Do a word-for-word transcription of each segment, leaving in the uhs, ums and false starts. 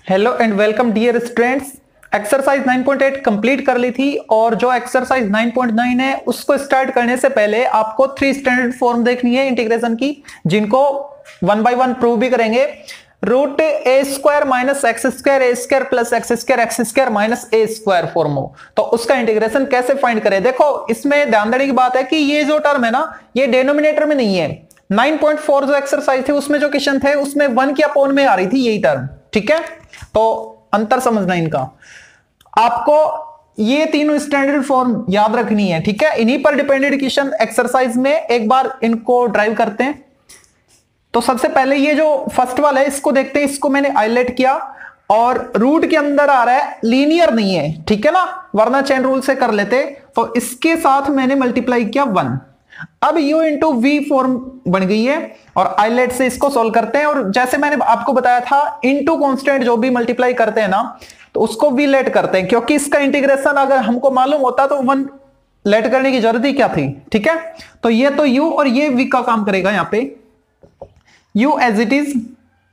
Hello and welcome dear students. Exercise nine point eight complete कर ली थी और जो एक्सरसाइज नाइन पॉइंट नाइन है उसको स्टार्ट करने से पहले आपको थ्री स्टैंडर्ड फॉर्म देखनी है इंटीग्रेशन की, जिनको वन बाय वन प्रूव भी करेंगे। Root A square minus x square a square plus x square x square minus A square form हो तो उसका इंटीग्रेशन कैसे फाइंड करें। देखो इसमें ध्यान देने की बात है कि ये जो टर्म है ना ये डिनोमिनेटर में नहीं है। नाइन पॉइंट फोर जो एक्सरसाइज थी उसमें जो क्वेश्चन थे उसमें वन की अपोन में आ रही थी यही टर्म, ठीक है। तो अंतर समझना इनका, आपको ये तीनों स्टैंडर्ड फॉर्म याद रखनी है, ठीक है। इन्हीं पर डिपेंडेंट क्वेश्चन एक्सरसाइज में एक बार इनको ड्राइव करते हैं। तो सबसे पहले ये जो फर्स्ट वाला है इसको देखते हैं। इसको मैंने हाईलाइट किया और रूट के अंदर आ रहा है, लीनियर नहीं है, ठीक है ना, वरना चेन रूल से कर लेते। तो इसके साथ मैंने मल्टीप्लाई किया वन। अब u इंटू वी फॉर्म बन गई है और आइलेट से इसको सॉल्व करते हैं। और जैसे मैंने आपको बताया था इनटू कांस्टेंट जो भी मल्टीप्लाई करते हैं ना तो उसको वी लेट करते हैं, क्योंकि इसका इंटीग्रेशन अगर हमको मालूम होता तो वन लेट करने की जरूरत ही क्या थी, ठीक है। तो ये तो u और ये v का काम करेगा। यहां पे u एज इट इज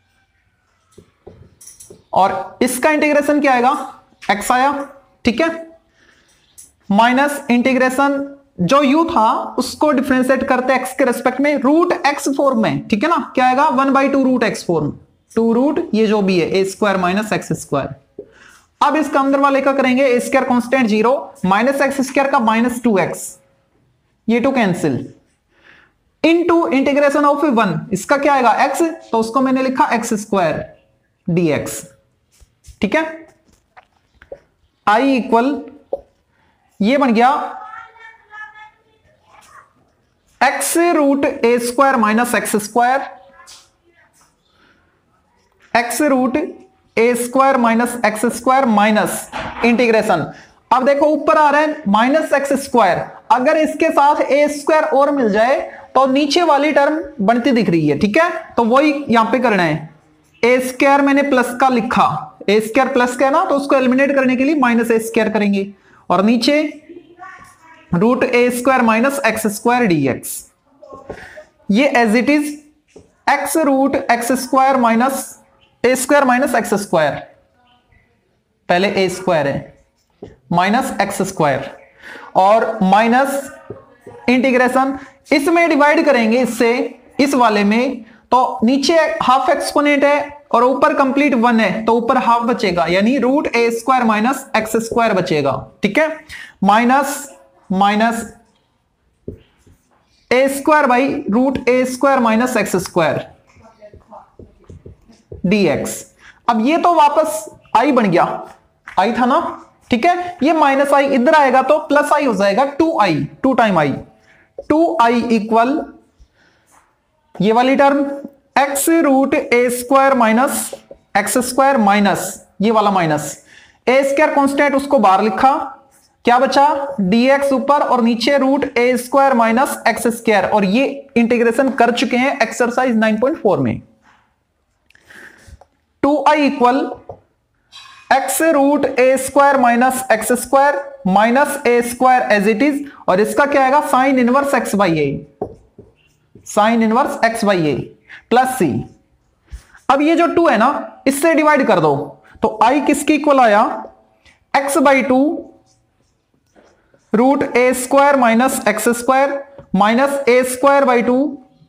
और इसका इंटीग्रेशन क्या आएगा, x आया, ठीक है, माइनस इंटीग्रेशन जो u था उसको डिफरेंशिएट करते x के रेस्पेक्ट में रूट x फॉर्म में, ठीक है ना, क्या आएगा one by two root x form, two root ये जो भी है a square minus x square. अब इसका अंदर वाले का करेंगे a square constant zero minus x square का माइनस टू एक्स, ये two cancel into integration of one, इसका क्या आएगा x, तो उसको मैंने लिखा एक्स स्क्वायर dx, ठीक है। i इक्वल ये बन गया एक्स रूट ए square minus x square, x root ए square minus x square minus integration. अब देखो ऊपर आ रहा है माइनस एक्स स्क्वायर, अगर इसके साथ ए स्क्वायर और मिल जाए तो नीचे वाली टर्म बनती दिख रही है, ठीक है। तो वही यहां पे करना है, ए स्क्वायर मैंने प्लस का लिखा, ए स्क्वायर प्लस का ना तो उसको एलिमिनेट करने के लिए माइनस ए स्क्वायर करेंगे और नीचे रूट ए square minus x square d x. ये as it is x root x square minus A square minus x square, पहले ए स्क्वायर है माइनस एक्स स्क्वायर और माइनस इंटीग्रेशन इसमें डिवाइड करेंगे इससे इस वाले में, तो नीचे हाफ एक्सपोनेंट है और ऊपर कंप्लीट वन है तो ऊपर हाफ बचेगा, यानी रूट ए स्क्वायर माइनस एक्स स्क्वायर बचेगा, ठीक है। Minus minus A square by root A square minus x square dx। अब ये तो वापस i बन गया, i था ना, ठीक है। ये माइनस i इधर आएगा तो प्लस i हो जाएगा, two i, two time i, two I equal ये वाली टर्म x रूट ए square minus x square minus ये वाला माइनस ए स्क्वायर कांस्टेंट उसको बाहर लिखा, क्या बचा dx ऊपर और नीचे रूट ए स्क्वायर माइनस एक्स स्क्वायर, और ये इंटीग्रेशन कर चुके हैं एक्सरसाइज नाइन पॉइंट फोर में। Two I equal x root A square minus x square minus A square as it is, और इसका क्या आएगा sine inverse x by a, sine inverse x by A plus c. अब ये जो to है ना इससे डिवाइड कर दो तो आई किसकी इक्वल आया X by two root A square minus x square minus A square by two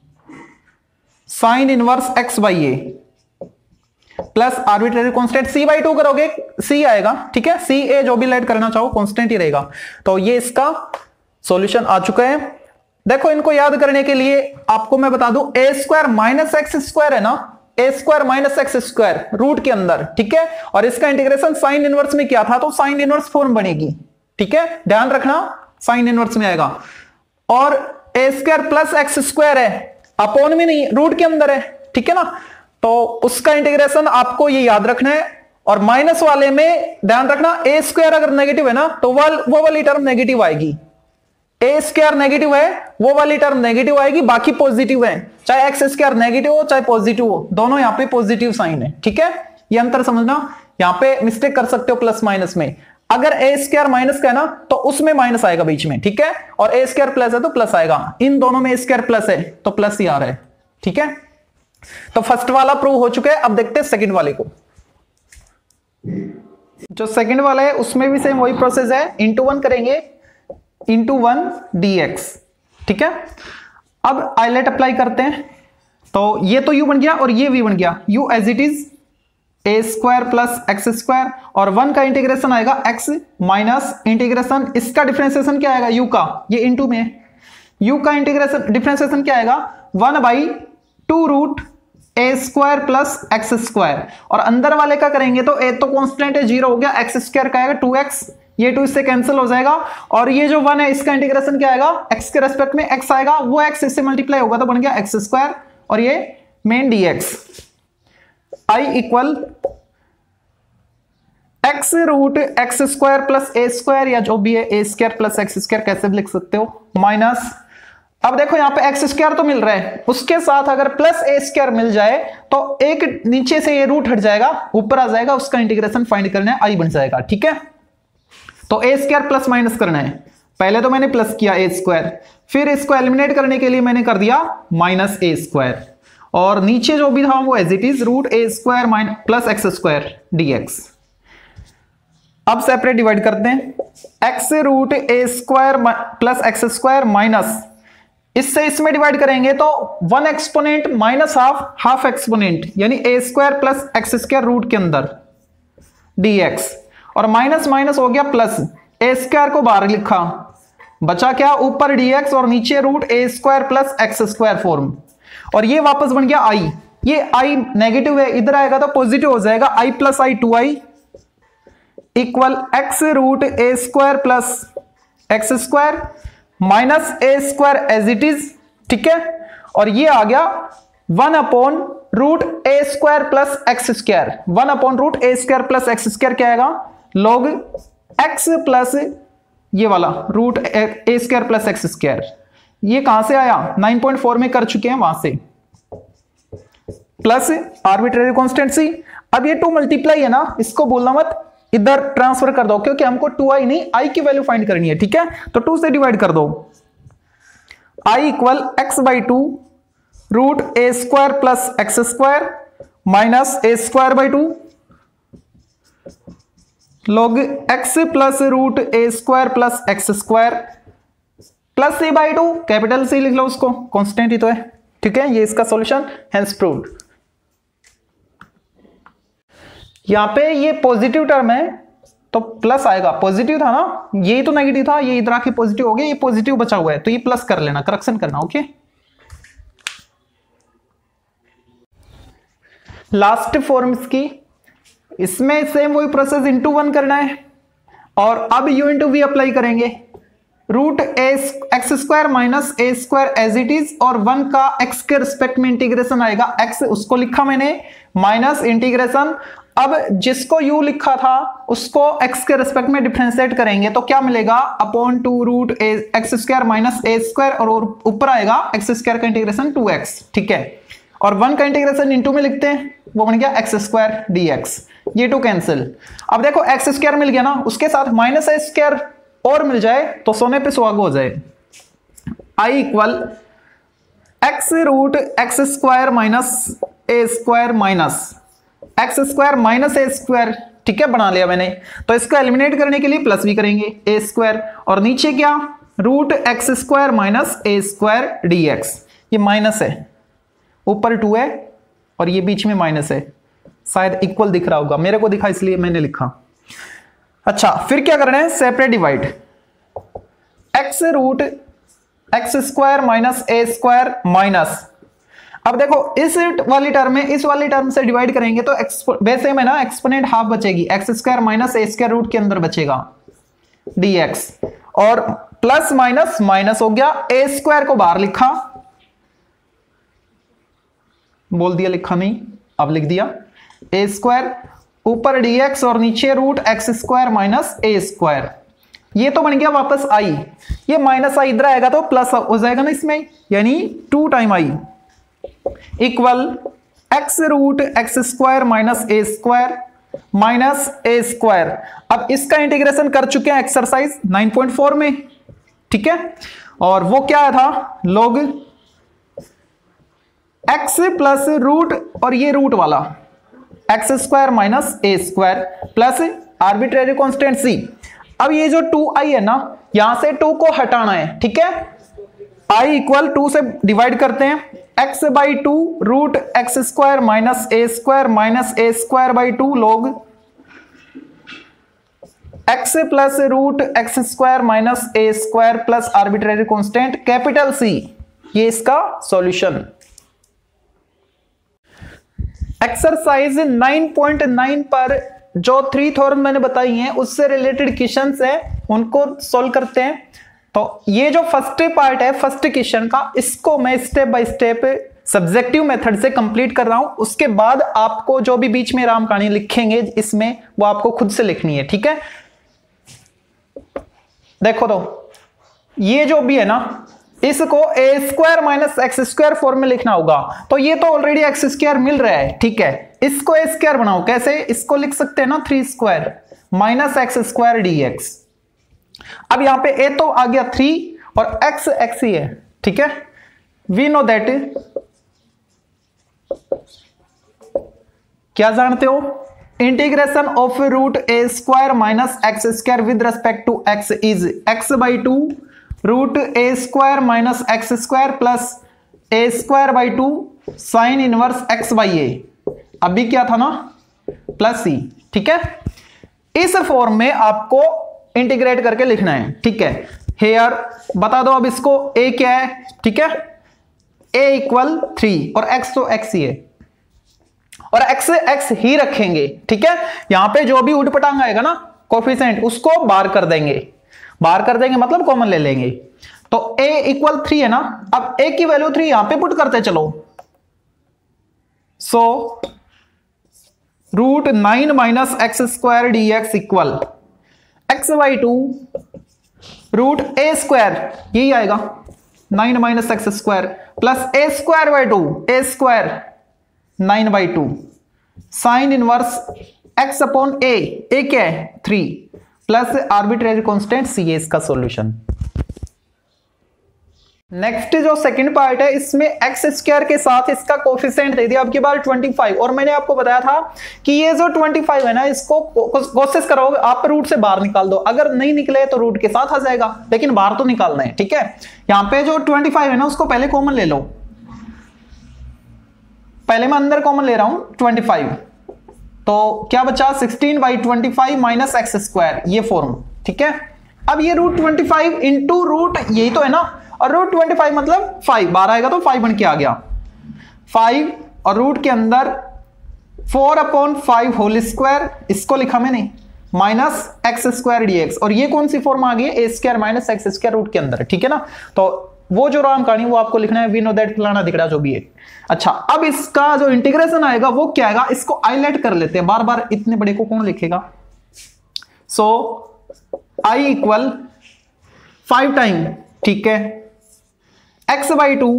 sine inverse x by A plus arbitrary constant C by two करोगे सी आएगा, ठीक है। सी ए जो भी लेट करना चाहो कांस्टेंट ही रहेगा। तो ये इसका सॉल्यूशन आ चुका है। देखो इनको याद करने के लिए आपको मैं बता दूं a square minus x square है ना, a square minus x square root के अंदर, ठीक है, और इसका इंटीग्रेशन साइन इनवर्स में किया था तो साइन इनवर्स फॉर्म बनेगी, ठीक है, ध्यान रखना साइन इनवर्स में आएगा। और a square plus x square है, अपोन में नहीं रूट के अंदर है, ठीक है ना, तो उसका इंटीग्रेशन आपको ये याद रखना है। और माइनस वाले में ध्यान रखना ए स्क्वायर अगर नेगेटिव है ना तो वो वाली टर्म नेगेटिव आएगी, ए स्क्वायर नेगेटिव है वो वाली टर्म नेगेटिव आएगी, बाकी पॉजिटिव है, चाहे एक्स स्क्वायर नेगेटिव हो चाहे पॉजिटिव हो, दोनों यहां पे पॉजिटिव साइन है, ठीक है। ये अंतर समझना, यहां पे मिस्टेक कर सकते हो प्लस माइनस में, अगर ए स्क्वायर माइनस का है ना तो उसमें माइनस आएगा बीच में, ठीक है, और ए स्क्वायर प्लस है तो प्लस आएगा, इन दोनों में ए स्क्वायर प्लस है तो प्लस ही आ रहा है, ठीक है। तो फर्स्ट वाला प्रूव हो चुका है। अब देखते हैं सेकंड वाले को। जो सेकंड वाला है उसमें भी सेम वही प्रोसेस है, इंटू वन करेंगे, इंटू वन डी एक्स। ठीक है, अब आइलेट अप्लाई करते हैं, तो ये तो u बन गया और ये v बन गया, u as it is a square plus x square, और वन का इंटीग्रेशन आएगा x माइनस इंटीग्रेशन, इसका डिफरेंशिएशन क्या आएगा u का, ये इंटू में है, u का इंटीग्रेशन डिफरेंशिएशन क्या आएगा one by two root A square plus x square, और अंदर वाले का करेंगे तो ए तो कांस्टेंट है जीरो हो गया, एक्स स्क्वायर का आएगा टू एक्स, ये टू इससे कैंसिल हो जाएगा, और ये जो वन है इसका इंटीग्रेशन क्या आएगा x के रेस्पेक्ट में x आएगा, वो x इससे मल्टीप्लाई होगा तो बन गया एक्स स्क्वायर, और ये मेन dx i equal x root x square plus a square, या जो भी है a square plus x square कैसे भी लिख सकते हो, माइनस, अब देखो यहां पे एक्स स्क्वायर तो मिल रहा है, उसके साथ अगर प्लस ए स्क्वायर मिल जाए तो एक नीचे से ये रूट हट जाएगा ऊपर आ जाएगा, उसका इंटीग्रेशन फाइंड करना है, आई बन जाएगा। ठीक है, तो ए स्क्वायर प्लस माइनस करना है, पहले तो मैंने प्लस किया ए स्क्वायर, फिर इसको एलिमिनेट करने के लिए मैंने कर दिया माइनस ए स्क्वायर, और नीचे जो भी था वो as it is root A square minus plus x square d x. अब सेपरेट डिवाइड करते हैं, एक्स रूट ए square plus x square minus, इससे इसमें डिवाइड करेंगे तो one exponent minus half half exponent, यानी a square plus x square root के अंदर dx, और माइनस माइनस हो गया प्लस, ए स्क्वायर को बाहर लिखा, बचा क्या ऊपर dx और नीचे रूट ए square plus x square form, और ये वापस बन गया i, ये i नेगेटिव है, इधर आएगा तो पॉजिटिव हो जाएगा, i plus I two I equal x root A square plus x square minus A square as it is. ठीक है, और ये आ गया वन अपॉन रूट ए square plus x square, one upon root ए स्क्वायर प्लस एक्स स्क्वायर क्या आएगा log x plus ये वाला रूट ए स्क्वायर प्लस एक्स स्क्वायर, ये कहां से आया नाइन पॉइंट फोर में कर चुके हैं वहां से, प्लस आर्बिट्रेरी कॉन्स्टेंसी। अब ये टू मल्टीप्लाई है ना, इसको बोलना मत, इधर ट्रांसफर कर दो, क्योंकि हमको टू आई नहीं आई की वैल्यू फाइंड करनी है। ठीक है, तो टू से डिवाइड कर दो, I equal x by two root A square plus x square minus A square by two log x plus root A square plus x square plus c by two, capital C लिख लो उसको, constant ही तो है। ठीक है, ये इसका solution hence proved. यहां पे ये पॉजिटिव टर्म है तो प्लस आएगा, पॉजिटिव था ना, ये तो नेगेटिव था, ये इधर आके पॉजिटिव हो गया, ये पॉजिटिव बचा हुआ है तो ये प्लस कर लेना, करेक्शन करना। ओके, लास्ट फॉर्म्स की, इसमें सेम वही प्रोसेस इंटू वन करना है, और अब यू इंटू वी अप्लाई करेंगे, root a x square minus A square as it is, और वन का एक्स के रिस्पेक्ट में इंटीग्रेशन आएगा, एक्स उसको लिखा मैंने माइनस इंटीग्रेशन, अब जिसको u लिखा था उसको x के रेस्पेक्ट में डिफरेंशिएट करेंगे तो क्या मिलेगा upon two root x square minus ए स्क्वायर, और ऊपर आएगा एक्स स्क्वायर का इंटीग्रेशन टू एक्स। ठीक है, और वन का इंटीग्रेशन इनटू में लिखते हैं, वो बन गया एक्स स्क्वायर डी एक्स, ये टू कैंसिल। अब देखो एक्स स्क्वायर मिल गया ना, उसके साथ माइनस ए स्क्वायर और मिल जाए तो सोने पे सुहागा हो जाए, I equal x root x square minus A square minus x square minus A square. ठीक है, बना लिया मैंने, तो इसको एलिमिनेट करने के लिए प्लस भी करेंगे ए स्क्वायर, और नीचे क्या रूट एक्स स्क्वायर माइनस ए स्क्वायर डी एक्स, ये माइनस है, ऊपर टू है और ये बीच में माइनस है, शायद इक्वल दिख रहा होगा, मेरे को दिखा इसलिए मैंने लिखा। अच्छा, फिर क्या करना है, separate divide, x root x square minus ए स्क्वायर माइनस, अब देखो इस वाली टर्म में इस वाली टर्म से डिवाइड करेंगे तो वैसे में ना एक्सपोनेंट हाफ बचेगी, एक्स स्क्वायर माइनस ए स्क्वायर रूट के अंदर बचेगा dx, और प्लस माइनस माइनस हो गया, ए स्क्वायर को बाहर लिखा, बोल दिया लिखा नहीं, अब लिख दिया ए स्क्वायर ऊपर dx और नीचे रूट एक्स स्क्वायर माइनस ए स्क्वायर, ये तो बन गया वापस आई, ये माइनस आई इधर आएगा तो प्लस हो जाएगा ना इसमें, यानी two time I equal x root x square minus A square minus A square. अब इसका इंटीग्रेशन कर चुके हैं एक्सरसाइज नाइन पॉइंट फोर में। ठीक है, और वो क्या था लॉग एक्स प्लस रूट और ये रूट वाला एक्स स्क्वायर माइनस ए square plus arbitrary constant c. अब ये जो टू आई है ना, यहां से टू को हटाना है, ठीक है। आई इक्वल टू से डिवाइड करते हैं, x by two root x square minus A square minus A square by two log x plus root x square minus A square plus arbitrary constant capital C. ये इसका solution. Exercise nine point nine पर जो three theorem मैंने बताई हैं उससे related questions है, उनको सॉल्व करते हैं। तो ये जो फर्स्ट पार्ट है फर्स्ट क्वेश्चन का, इसको मैं step by step subjective method से कंप्लीट कर रहा हूं। उसके बाद आपको जो भी बीच में राम कहानी लिखेंगे इसमें, वो आपको खुद से लिखनी है, ठीक है। देखो तो ये जो भी है ना, इसको a square minus x square form में लिखना होगा। तो ये तो ऑलरेडी एक्स स्क्वायर मिल रहा है, ठीक है। इसको ए स्क्वायर बनाओ, कैसे? इसको लिख सकते हैं ना three square minus x square d x. अब यहां पे ए तो आ गया थ्री और एक्स एक्स ही है, ठीक है। वी नो दैट, क्या जानते हो? Integration of root A square minus x square with respect to x is x by two root A square minus x square plus a square by two sine inverse x by a. अभी क्या था ना, plus सी, ठीक है। इस form में आपको integrate करके लिखना है, ठीक है। हेयर बता दो अब इसको, ए क्या है, ठीक है। ए इक्वल थ्री और एक्स तो एक्स ही है और एक्स एक्स ही रखेंगे, ठीक है। यहां पे जो भी उठपटांग आएगा ना कोफिशिएंट, उसको बाहर कर देंगे। बाहर कर देंगे मतलब कॉमन ले लेंगे। तो a इक्वल थ्री है ना, अब a की वैल्यू थ्री यहां पे पुट करते चलो। So root nine minus x square d x equal x by two root A square, यही आएगा nine minus x square plus a square by two, a square nine by two sine inverse x upon a, a क्या है three plus arbitrary constant c, इसका solution. Next जो second part है, इसमें x square के साथ इसका coefficient दे दिया, अब की बार ट्वेंटी फाइव। और मैंने आपको बताया था कि ये जो ट्वेंटी फाइव है ना, इसको कोशिश करोगे आप रूट से बाहर निकाल दो, अगर नहीं निकले तो रूट के साथ आ जाएगा, लेकिन बाहर तो निकालना है, ठीक है। यहां पे जो ट्वेंटी फाइव है ना, उसको पहले कॉमन ले लो। पहले मैं अंदर कॉमन ले रहा हूं ट्वेंटी फाइव, तो क्या बचा sixteen by twenty five minus x square, ये फॉर्म, ठीक है। अब ये root twenty five into root, यही तो है ना, और रूट ट्वेंटी फाइव मतलब फाइव, बारह आएगा तो फाइव बन के आ गया फाइव, और रूट के अंदर four upon five whole square, इसको लिखा मैंने minus x square d x. और ये कौन सी फॉर्म आ गई है? A square minus x square root के अंदर, ठीक है ना। तो वो जो राम कहानी वो आपको लिखना है, वी नो दैट फलाना दिखड़ा जो भी है। अच्छा, अब इसका जो इंटीग्रेशन आएगा वो क्या आएगा, इसको हाईलाइट कर लेते हैं, बार बार इतने बड़े को कौन लिखेगा। So I equal five time, ठीक है, एक्स बाई टू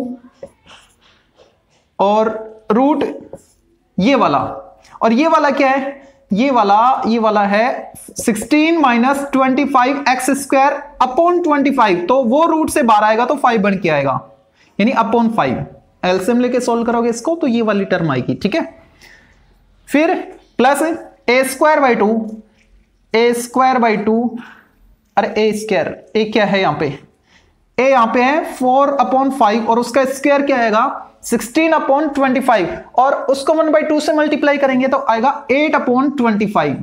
और रूट ये वाला, और ये वाला क्या है, ये वाला ये वाला है sixteen minus twenty five x square upon twenty five, तो वो रूट से बाहर आएगा तो फाइव बन के आएगा, यानी अपॉन फाइव। एलसीएम लेके सोल्व करोगे इसको तो ये वाली टर्म आएगी, ठीक है। फिर plus a square by two, a square by two, अरे ए स्क्वायर, ए क्या है यहां पे, ए यहां पे है फोर अपॉन फाइव और उसका स्क्वायर क्या आएगा सिक्सटीन अपॉन ट्वेंटी फाइव, और उसको वन बाई टू से मल्टीप्लाई करेंगे तो आएगा eight upon twenty five.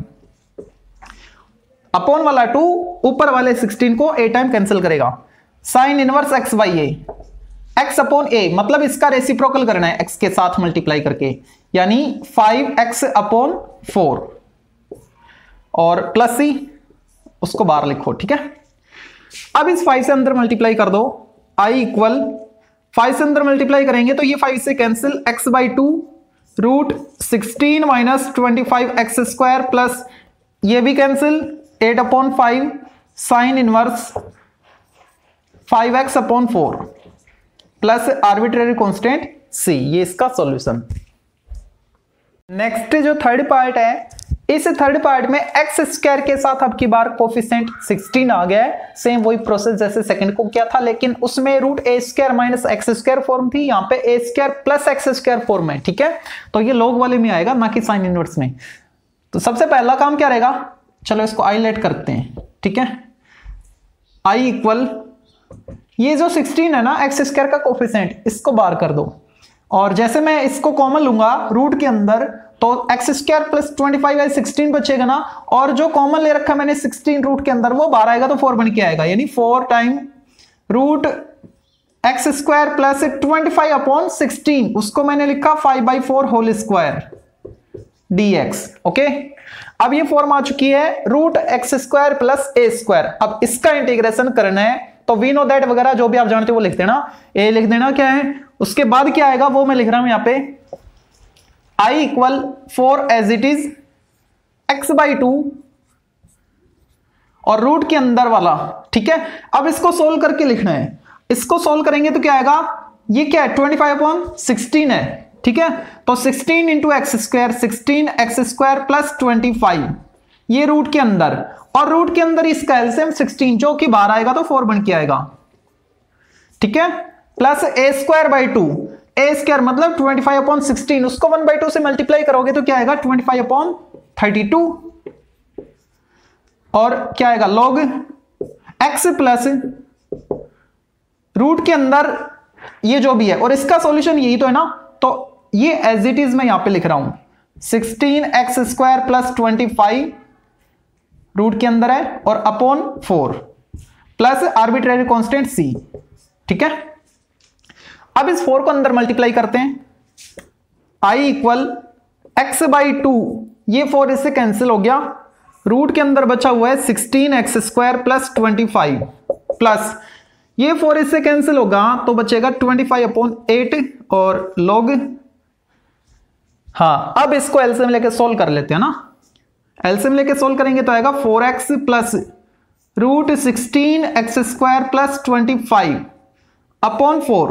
Upon वाला टू ऊपर वाले सिक्सटीन को ए टाइम कैंसिल करेगा, sine inverse x by a, x upon a मतलब इसका रेसिप्रोकल करना है एक्स के साथ मल्टीप्लाई करके, यानी फाइव एक्स अपॉन फोर, और प्लस सी उसको बाहर लिखो, ठीक है। अब इस फाइव से अंदर मल्टीप्लाई कर दो, आई इक्वल फाइव से अंदर मल्टीप्लाई करेंगे तो ये फाइव से cancel, x by two root sixteen minus twenty five x square plus ये भी cancel, eight upon five sine inverse five x upon four plus arbitrary constant c, ये इसका सॉल्यूशन। नेक्स्ट जो थर्ड पार्ट है, इस third part में x square के साथ अब की बार कोफिशिएंट सिक्सटीन आ गया है, सेम वही प्रोसेस जैसे सेकंड को किया था, लेकिन उसमें रूट ए square minus x square form थी, यहाँ पे a square plus x square form है, ठीक है। तो ये लॉग वाले में आएगा, ना कि साइन इनवर्स में। तो सबसे पहला काम क्या रहेगा, चलो इसको आई लेट करते हैं, ठीक है। आई इक्वल ये जो सोलह है ना एक्स स्क्वायर का कोफिशिएंट, इसको बाहर कर दो, और जैसे मैं इसको कॉमन लूंगा रूट के अंदर तो x square plus twenty five by sixteen बचेगा ना, और जो कॉमन ले रखा मैंने सिक्सटीन रूट के अंदर वो बाहर आएगा तो फोर बन के आएगा, यानी four time root x square plus twenty five upon sixteen, उसको मैंने लिखा five by four whole square d x. Okay, अब ये फॉर्म आ चुकी है root x square plus a square. अब इसका इंटीग्रेशन करना है तो वी नो दैट वगैरह जो भी आप जानते हो वो लिख देना, ए लिख देना क्या है, उसके बाद क्या आएगा वो मैं लिख रहा हूं यहां पे I equal four as it is x by two और रूट के अंदर वाला, ठीक है। अब इसको सोल्व करके लिखना है, इसको सोल्व करेंगे तो क्या आएगा, ये क्या है ट्वेंटी फाइव अपॉन सिक्सटीन है, ठीक है। तो sixteen into x square, sixteen x square plus twenty five, ये रूट के अंदर, और रूट के अंदर इसका एलसीएम सिक्सटीन जो कि बाहर आएगा तो फोर बन के आएगा, ठीक है। Plus a square by two, a square मतलब ट्वेंटी फाइव अपॉन सिक्सटीन, उसको वन बाई टू से मल्टीप्लाई करोगे तो क्या आएगा twenty five upon thirty two, और क्या आएगा लॉग एक्स प्लस रूट के अंदर ये जो भी है, और इसका सॉल्यूशन यही तो है ना, तो ये एज इट इज मैं यहां पे लिख रहा हूं sixteen x square plus twenty five root के अंदर है और upon four plus arbitrary constant c, ठीक है। अब इस फोर को अंदर मल्टीप्लाई करते हैं, I equal x by two, ये फोर इससे कैंसिल हो गया, रूट के अंदर बचा हुआ है sixteen x square plus twenty five plus ये फोर इससे कैंसिल होगा तो बचेगा ट्वेंटी फाइव अपॉन एट और लॉग, हाँ अब इसको एलसीएम लेके सोल्व कर लेते हैं ना, एलसीएम लेके सोल्व करेंगे तो आएगा four x plus root sixteen x square plus twenty five upon four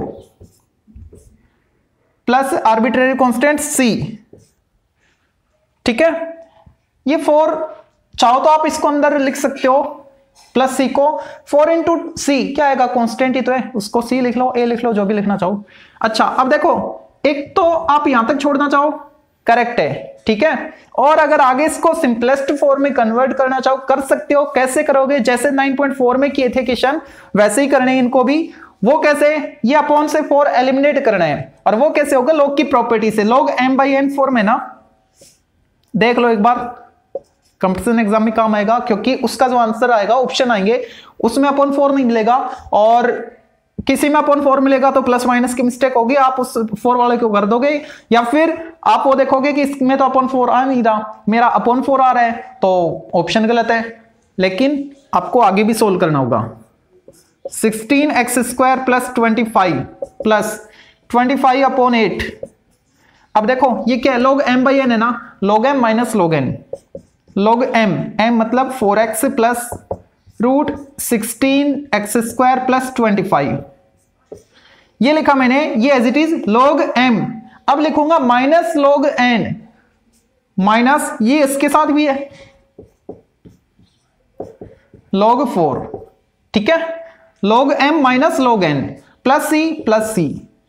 plus arbitrary constant c, ठीक है। ये फोर चाहो तो आप इसको अंदर लिख सकते हो प्लस सी को, फोर इंटू सी क्या आएगा कांस्टेंट ही तो है, उसको सी लिख लो, ए लिख लो, जो भी लिखना चाहो। अच्छा अब देखो, एक तो आप यहां तक छोड़ना चाहो करेक्ट है, ठीक है, और अगर आगे इसको सिंपलेस्ट फॉर्म में कन्वर्ट करना चाहो कर सकते हो। कैसे करोगे, जैसे नाइन पॉइंट फोर में किए थे क्वेश्चन वैसे ही करने इनको भी। वो कैसे, ये अपॉन से फोर एलिमिनेट करना है, और वो कैसे होगा लॉग की प्रॉपर्टी से, log m by n form है ना, देख लो एक बार, कंपटीशन एग्जाम में काम आएगा, क्योंकि उसका जो आंसर आएगा ऑप्शन आएंगे उसमें अपॉन फोर नहीं मिलेगा, और किसी में अपॉन फोर मिलेगा तो प्लस माइनस की मिस्टेक होगी, आप उस फोर वाले को कर दोगे, या फिर आप वो देखोगे कि इसमें तो अपॉन फोर आ नहीं रहा, मेरा अपॉन फोर आ रहा है, तो ऑप्शन गलत है। लेकिन आपको आगे भी सोल्व करना होगा, sixteen x square plus twenty five plus twenty five upon eight, अब देखो ये क्या है लॉग एम बाई एन है ना, log m minus log n, log m, m मतलब four x plus root sixteen x square plus twenty five, ये लिखा मैंने, ये as it is log m. अब लिखूंगा माइनस लॉग एन, माइनस ये इसके साथ भी है लॉग फोर, ठीक है, log m minus log n plus c plus c,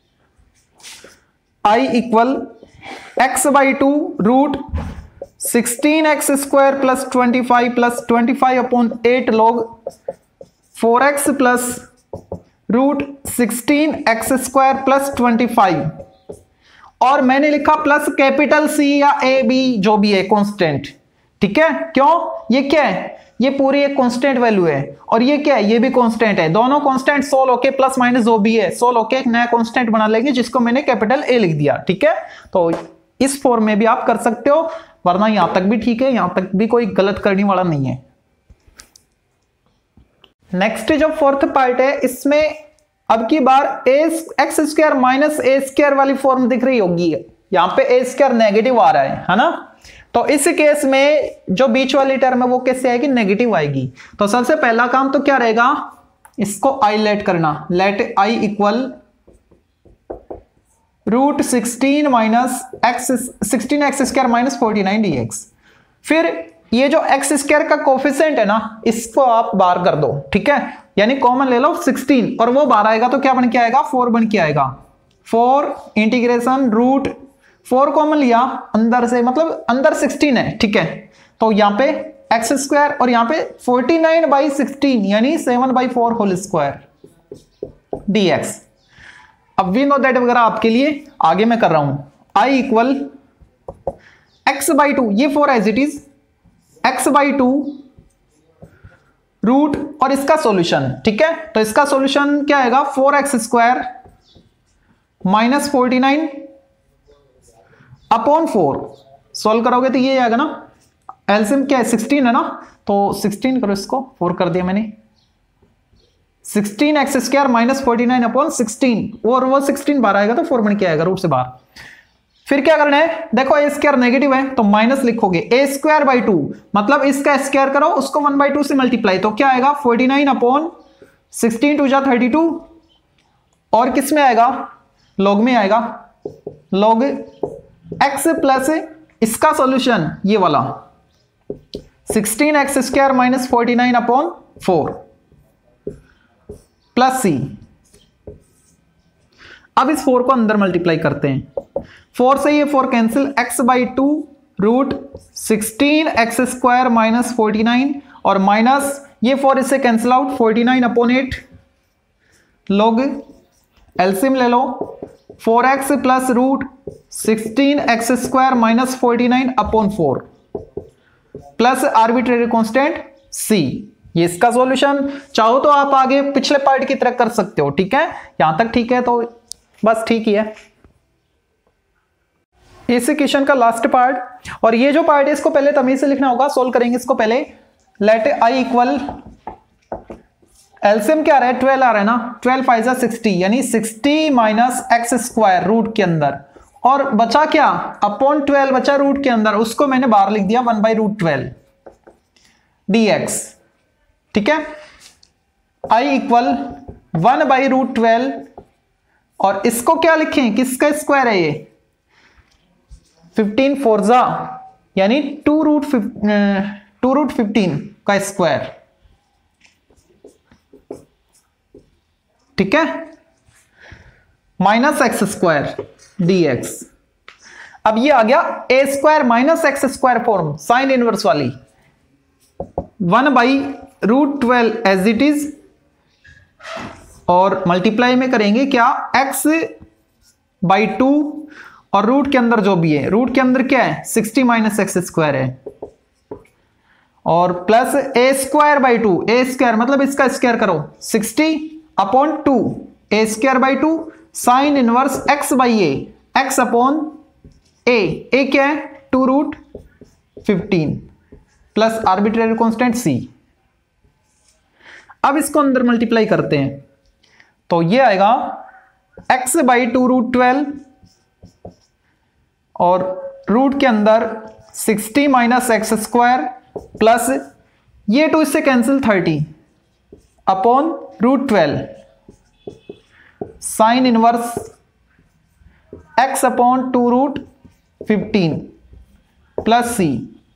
I equal x by two root sixteen x square plus twenty five plus twenty five upon eight log four x plus root sixteen x square plus twenty five, और मैंने लिखा plus capital C या A B जो भी है constant, ठीक है। क्यों, ये क्या है, ये पूरी एक कांस्टेंट वैल्यू है, और ये क्या है, ये भी कांस्टेंट है, दोनों कांस्टेंट सोल्व होके प्लस माइनस जो भी है सोल्व होके एक नया कांस्टेंट बना लेंगे जिसको मैंने कैपिटल ए लिख दिया, ठीक है। तो इस फॉर्म में भी आप कर सकते हो, वरना यहां तक भी ठीक है, यहां तक भी कोई गलत करने वाला नहीं है। नेक्स्ट जो फोर्थ पार्ट है, इसमें अब की बार a x square minus A square वाली फॉर्म दिख रही होगी, यहां पे ए स्क्वायर नेगेटिव आ रहा है है ना, तो इस केस में जो बीच वाली टर्म है वो कैसे आएगी, नेगेटिव आएगी। तो सबसे पहला काम तो क्या रहेगा, इसको आई लेट करना, let I equal root sixteen minus x sixteen x square minus forty nine d x. फिर ये जो एक्स स्क्वायर का कोफिशिएंट है ना, इसको आप बाहर कर दो, ठीक है, यानी कॉमन ले लो सिक्सटीन, और वो बाहर आएगा तो क्या बन के आएगा, फोर बन के आएगा, four integration root four common लिया अंदर से, मतलब अंदर सिक्सटीन है, ठीक है, तो यहां पे एक्स स्क्वायर और यहाँ पे फोर्टी नाइन बाई सिक्सटीन यानी seven by four whole square d x. अब वी नो दैट वगैरह आपके लिए आगे मैं कर रहा हूं। I equal x by two, ये four as it is, x by two root और इसका सॉल्यूशन, ठीक है। तो इसका सॉल्यूशन क्या आएगा, four x square minus forty nine upon four. Solve करोगे तो ये आएगा ना, एलसीएम क्या है सिक्सटीन है ना, तो सिक्सटीन करो, इसको फोर कर दिया मैंने, sixteen x square minus forty nine upon sixteen, और वो सिक्सटीन बाहर आएगा तो फोर बन के आएगा रूट से बाहर। फिर क्या करना है, देखो ए स्क्वायर नेगेटिव है तो माइनस लिखोगे, ए स्क्वायर बाई टू मतलब इसका स्क्वायर करो उसको वन बाई टू से मल्टीप्लाई, तो क्या आएगा forty nine upon sixteen two जा थर्टी टू, और किस में आएगा, लॉग में आएगा, लॉग एक्स प्लस इसका सॉल्यूशन ये वाला sixteen x square minus forty nine upon four plus c. अब इस फोर को अंदर मल्टीप्लाई करते हैं, फोर से ये four cancel, x by two root sixteen x square minus forty nine और माइनस ये फोर इससे cancel out, forty nine upon eight, log LCM ले लो, four x plus root sixteen x square minus forty nine upon four plus arbitrary constant c. ये इसका solution. चाहो तो आप आगे पिछले पार्ट की तरह कर सकते हो, ठीक है, यहां तक ठीक है तो बस ठीक ही है। इस क्वेश्चन का लास्ट पार्ट, और ये जो पार्ट है इसको पहले तमीज से लिखना होगा, सोल्व करेंगे इसको पहले। लेट आई इक्वल एलसीएम क्या आ रहा है, ट्वेल्व आ रहा है ना, ट्वेल्व फाइव जा सिक्सटी यानी sixty minus x square root के अंदर, और बचा क्या, अपॉन ट्वेल्व बचा रूट के अंदर, उसको मैंने बाहर लिख दिया one by root twelve d x, ठीक है। I equal one by root twelve, और इसको क्या लिखें, किसका स्क्वायर है ये, फिफ्टीन फोरजा यानी two root two root fifteen का स्क्वायर, ठीक है, minus x square d x. अब ये आ गया a square minus x square form, sine inverse वाली, one by root twelve as it is, और मल्टीप्लाई में करेंगे क्या, एक्स बाई टू और रूट के अंदर जो भी है, रूट के अंदर क्या है सिक्सटी माइनस एक्स स्क्वायर है, और plus a square by two, a square मतलब इसका स्क्वायर करो sixty upon two, a square by two sine inverse x by a, x upon a, a क्या है two root fifteen plus arbitrary constant c. अब इसको अंदर multiply करते हैं तो ये आएगा x by two root twelve और रूट के अंदर sixty minus x square plus ये टू इससे cancel thirty upon root twelve sine inverse x upon two root fifteen plus c,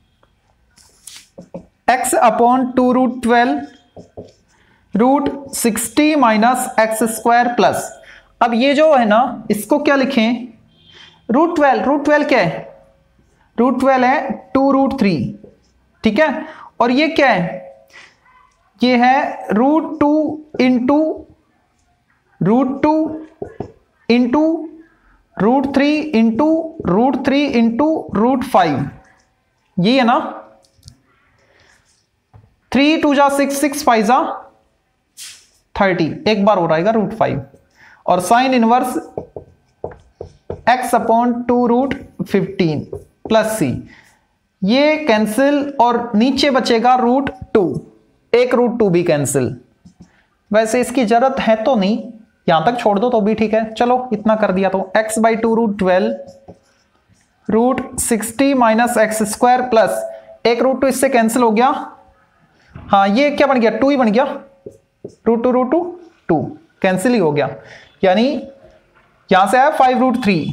x upon two root twelve root sixty minus x square plus, अब ये जो है ना इसको क्या लिखें, रूट ट्वेल्व, रूट ट्वेल्व क्या है, रूट ट्वेल्व है टू रूट थ्री, ठीक है, और ये क्या है, ये है root two into root two into root three into root three into root five, ये है ना, थ्री टू जा सिक्स, सिक्स फाइव जा थर्टी, एक बार हो रहेगा रूट फाइव, और sine inverse x upon two root fifteen plus c, ये कैंसिल और नीचे बचेगा रूट टू, एक रूट टू भी कैंसिल, वैसे इसकी जरूरत है तो नहीं, यहां तक छोड़ दो तो भी ठीक है, चलो इतना कर दिया तो x by two root twelve root sixty minus x square plus एक रूट टू इससे कैंसिल हो गया, हाँ ये क्या बन गया, टू ही बन गया, root two root two two cancel ही हो गया, यानी यहां से आया फाइव रूट थ्री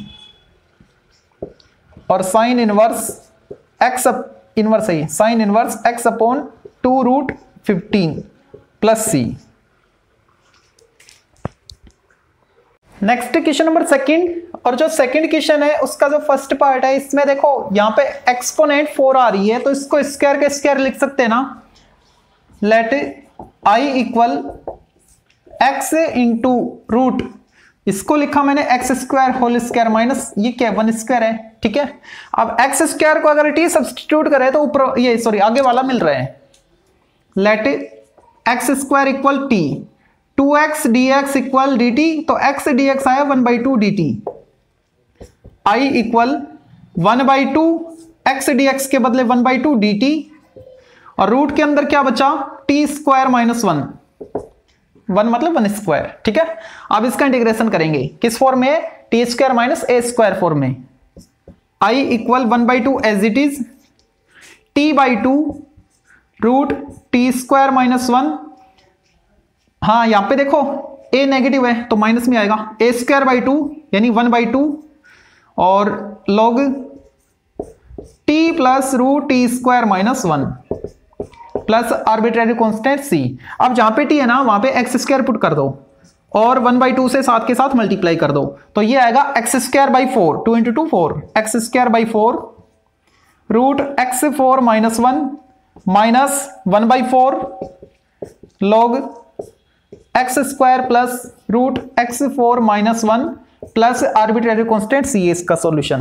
और साइन इनवर्स एक्स इनवर्स है, sine inverse x upon two root fifteen plus c. Next question number second, और जो सेकंड क्वेश्चन है उसका जो फर्स्ट पार्ट है, इसमें देखो यहाँ पे एक्सपोनेंट फोर आ रही है, तो इसको स्क्वायर के स्क्वायर लिख सकते हैं ना। Let I equal x into root, इसको लिखा मैंने x square whole square minus ये क्या वन स्क्वायर है, ठीक है। अब एक्स स्क्वायर को अगर टी सब्स्टिट्यूट करें तो ऊपर ये सॉरी आगे वाला मिल रहा है। Let x square equal t, two x d x equal d t, तो एक्स डी एक्स आया one by two d t. I equal one by two x d x के बदले one by two d t, और root के अंदर क्या बचा, t square minus one, one मतलब वन स्क्वायर, ठीक है। अब इसका इंटीग्रेशन करेंगे किस फॉर्म में, टी स्क्वायर माइनस ए स्क्वायर फॉर्म में। I equal one by two as it is, t by two root t square minus one, हाँ यहां पे देखो ए नेगेटिव है तो माइनस में आएगा, ए स्क्वायर बाई टू यानी वन बाई टू, और log t plus root t square minus one plus arbitrary constant c. अब जहां पे टी है ना वहां पे एक्स स्क्वायर पुट कर दो और वन बाई टू से सात के साथ मल्टीप्लाई कर दो, तो ये आएगा x square by four, two into two four, x square by four root x four minus one minus one by four log x square plus root x four minus one plus arbitrary constant c, इसका solution.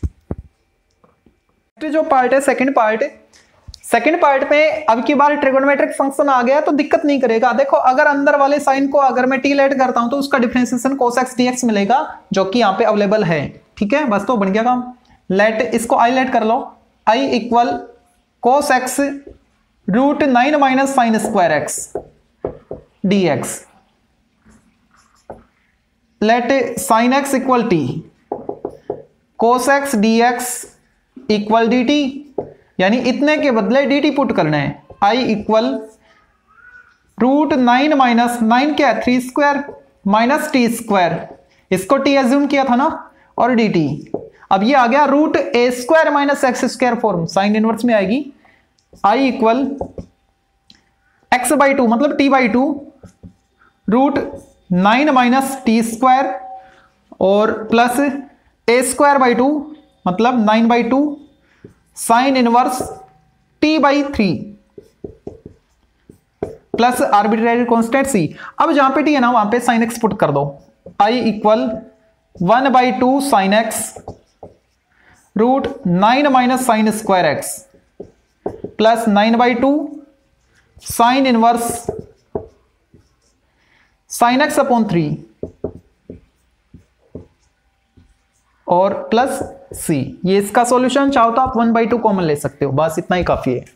जो part है second part, second part में अब की बार trigonometric function आ गया तो दिक्कत नहीं करेगा। देखो अगर अंदर वाले साइन को अगर मैं टी लेट करता हूं तो उसका डिफरेंशिएशन cos x dx मिलेगा, जो कि यहां पे अवेलेबल है, ठीक है। बस तो बन गया काम। लेट इसको आई लेट कर लो, I equal cos x root nine minus sine square x d x. Let sine x equal t, cos x dx equal d t, यानी इतने के बदले डी टी पुट करना है। I equal root nine minus nine क्या है, three square minus t square, इसको t assume किया था ना, और डी टी। अब ये आ गया रूट ए square minus x square form, sine inverse में आएगी। I equal x by two मतलब t by two root nine minus t square और plus a square by two मतलब nine by two sine inverse t by three plus arbitrary constant c. अब जहां पे T है ना वहां पे साइन एक्स पुट कर दो। I equal one by two sine x root nine minus sine square x plus nine by two sine inverse sine x upon three और प्लस सी, ये इसका सॉल्यूशन। चाहो तो आप वन बाई टू कॉमन ले सकते हो, बस इतना ही काफी है।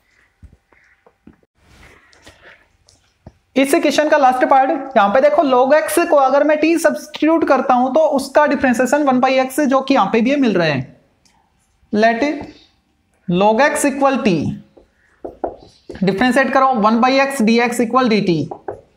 इस क्वेश्चन का लास्ट पार्ट, यहां पे देखो log x को अगर मैं t सब्स्टिट्यूट करता हूं तो उसका डिफरेंशिएशन वन बाई एक्स जो कि यहां पे भी मिल रहे हैं। Let log x equal t, differentiate करो one by x d x equal d t,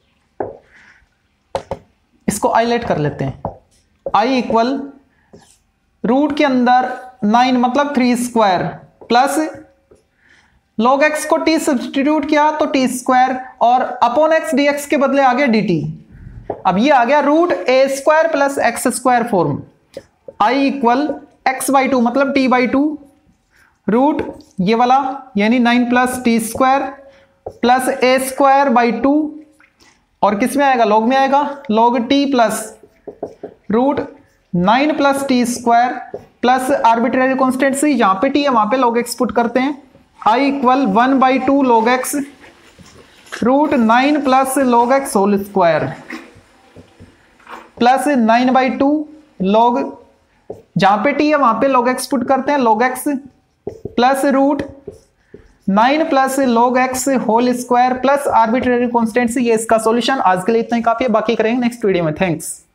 इसको आई लेट कर लेते हैं। आई इक्वल रूट के अंदर नाइन मतलब three square plus log x को t सब्स्टिट्यूट किया तो t स्क्वायर और अपॉन x dx के बदले आ गया dt। अब ये आ गया root A square plus x square form. i equal x by two मतलब t बाई टू रूट ये वाला यानी nine plus t square plus a square by two, और किस में आएगा, log में आएगा, log t plus root nine plus t square plus arbitrary constant c, जहां पे टी है वहां पे log x पुट करते हैं। I equal one by two log x root nine plus log x whole square plus nine by two log, जहां पे टी है वहां पे log x पुट करते हैं, log x plus root nine plus log x whole square plus arbitrary constant c, ये इसका सॉल्यूशन। आज के लिए इतना ही काफी है, बाकी करेंगे नेक्स्ट वीडियो में। थैंक्स।